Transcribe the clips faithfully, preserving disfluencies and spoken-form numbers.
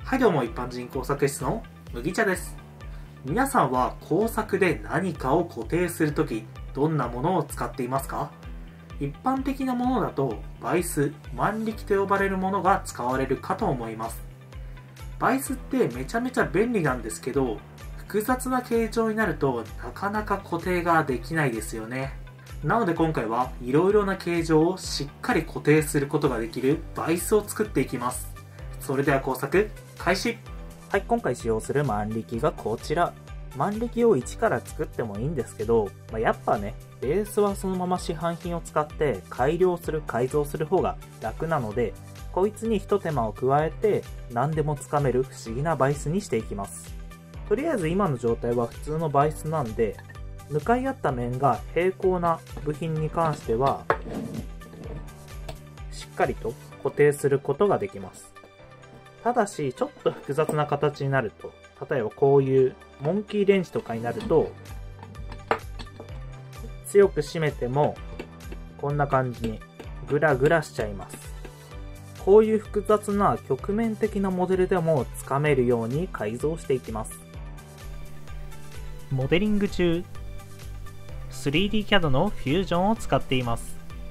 はいどうも、一般人工作室の麦茶です。皆さんは工作で何かを固定するとき、どんなものを使っていますか？一般的なものだとバイス、万力と呼ばれるものが使われるかと思います。バイスってめちゃめちゃ便利なんですけど、複雑な形状になるとなかなか固定ができないですよね。なので今回はいろいろな形状をしっかり固定することができるバイスを作っていきます。それでは工作開始。 はい、今回使用する万力がこちら。万力を一から作ってもいいんですけど、まあ、やっぱね、ベースはそのまま市販品を使って改良する、改造する方が楽なので、こいつに一手間を加えて何でもつかめる不思議なバイスにしていきます。とりあえず今の状態は普通のバイスなんで、向かい合った面が平行な部品に関しては、しっかりと固定することができます。ただし、ちょっと複雑な形になると、例えばこういうモンキーレンチとかになると、強く締めてもこんな感じにグラグラしちゃいます。こういう複雑な曲面的なモデルでもつかめるように改造していきます。モデリング中、スリーディー キャド のフュージョンを使っています。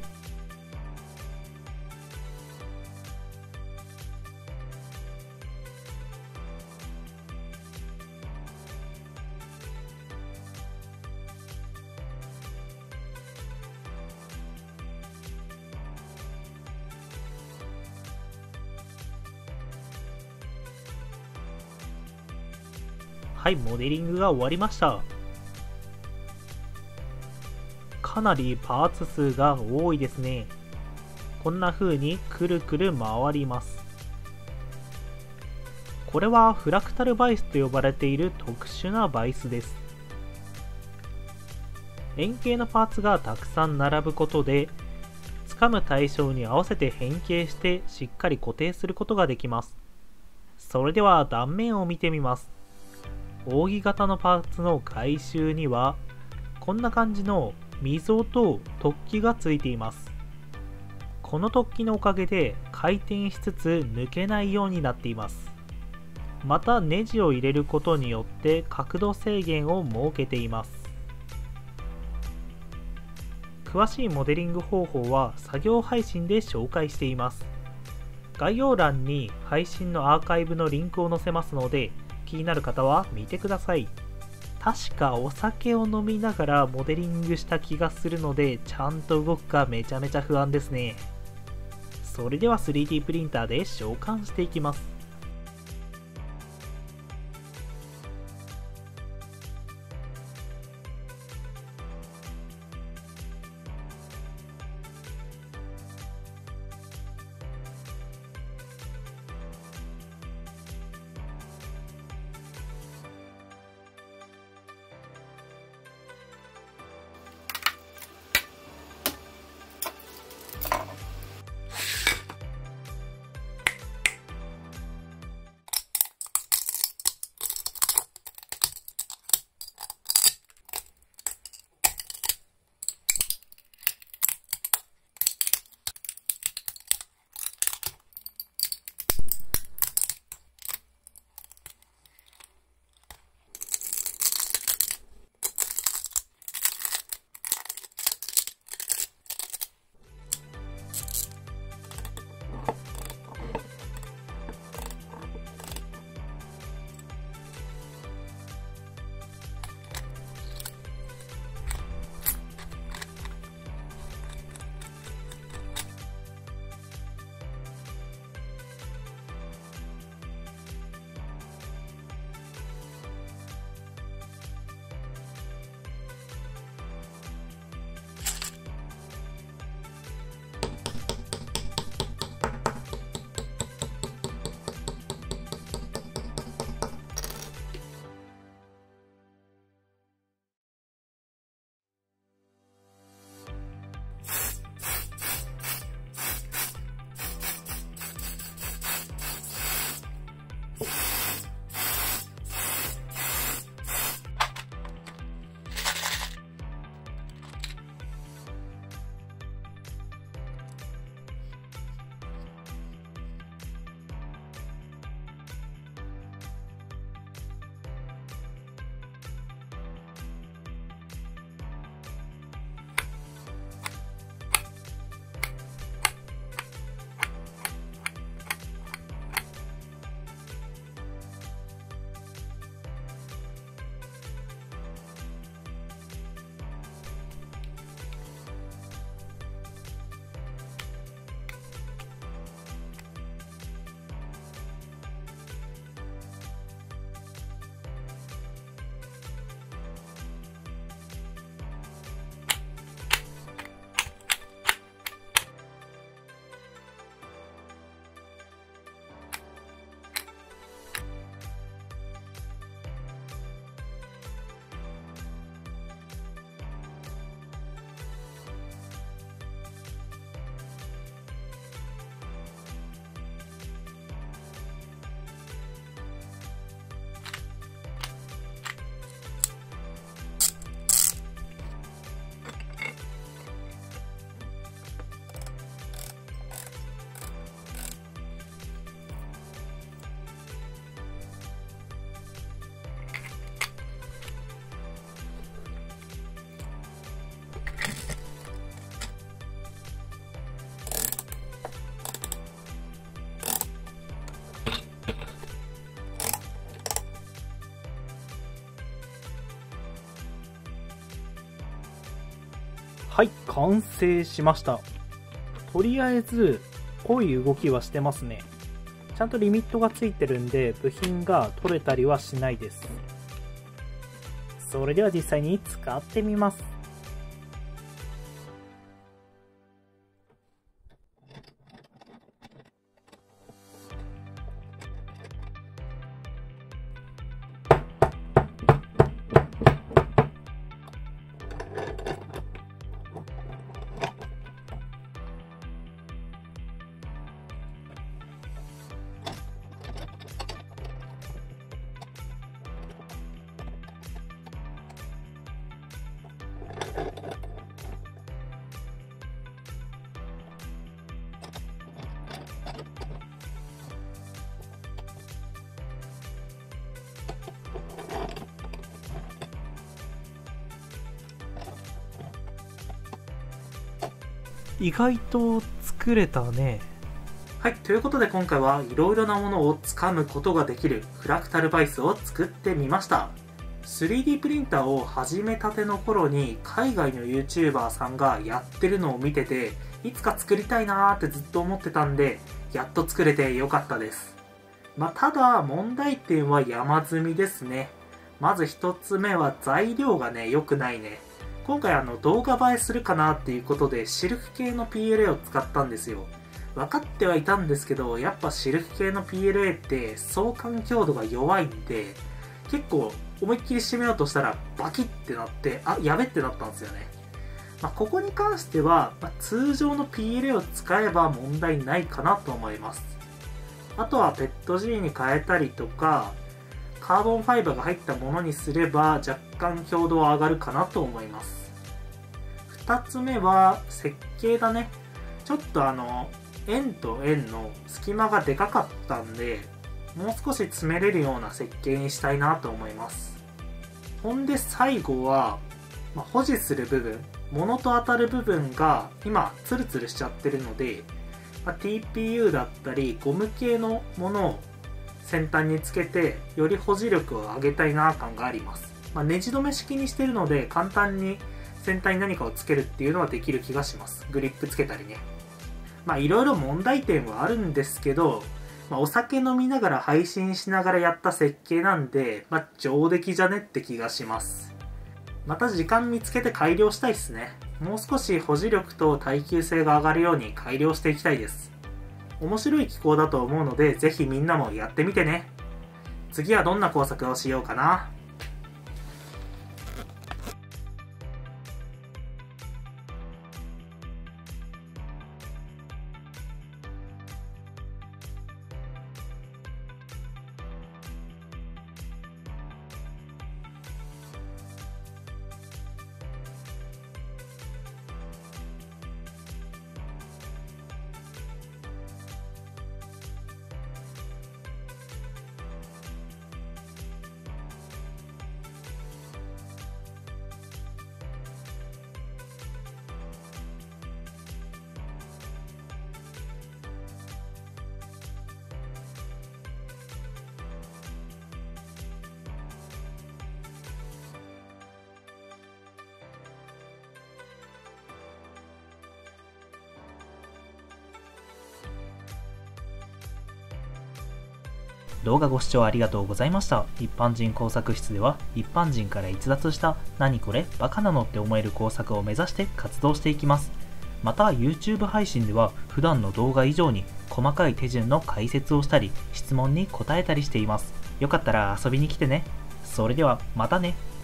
はい、モデリングが終わりました。かなりパーツ数が多いですね。こんな風にくるくる回ります。これはフラクタルバイスと呼ばれている特殊なバイスです。円形のパーツがたくさん並ぶことで、掴む対象に合わせて変形してしっかり固定することができます。それでは断面を見てみます。扇形のパーツの外周にはこんな感じの溝と突起がついています。この突起のおかげで回転しつつ抜けないようになっています。またネジを入れることによって角度制限を設けています。詳しいモデリング方法は作業配信で紹介しています。概要欄に配信のアーカイブのリンクを載せますので、気になる方は見てください。確かお酒を飲みながらモデリングした気がするので、ちゃんと動くかめちゃめちゃ不安ですね。それでは スリーディー プリンターで召喚していきます。 はい、完成しました。とりあえず濃い動きはしてますね。ちゃんとリミットがついてるんで部品が取れたりはしないです。それでは実際に使ってみます。意外と作れたね。 はい、ということで今回はいろいろなものを掴むことができるフラクタルバイスを作ってみました。スリーディー プリンターを始めたての頃に海外の YouTuber さんがやってるのを見てて、いつか作りたいなーってずっと思ってたんで、やっと作れてよかったです。まあ、ただ問題点は山積みですね。まず一つ目は材料がね、良くないね。今回あの動画映えするかなっていうことでシルク系の ピーエルエー を使ったんですよ。分かってはいたんですけど、やっぱシルク系の ピーエルエー って相関強度が弱いんで、結構思いっきり締めようとしたらバキッってなって、あ、やべってなったんですよね。まあ、ここに関しては、まあ、通常の ピーエルエー を使えば問題ないかなと思います。あとは ペットジー に変えたりとか、カーボンファイバーが入ったものにすれば若干強度は上がるかなと思います。ふたつめは設計だね。ちょっとあの円と円の隙間がでかかったんで、もう少し詰めれるような設計にしたいなと思います。ほんで最後は、まあ、保持する部分、物と当たる部分が今ツルツルしちゃってるので、まあ、ティーピーユー だったりゴム系のものを先端につけてより保持力を上げたいな感があります。まあ、ネジ止め式にしてるので簡単に先端に何かをつけるっていうのはできる気がします。グリップつけたりね。まあいろいろ問題点はあるんですけど、まあ、お酒飲みながら配信しながらやった設計なんで、まあ上出来じゃねって気がします。また時間見つけて改良したいですね。もう少し保持力と耐久性が上がるように改良していきたいです。面白い機構だと思うので、ぜひみんなもやってみてね。次はどんな工作をしようかな。 動画ご視聴ありがとうございました。一般人工作室では一般人から逸脱した何これバカなのって思える工作を目指して活動していきます。また YouTube 配信では普段の動画以上に細かい手順の解説をしたり質問に答えたりしています。よかったら遊びに来てね。それではまたね。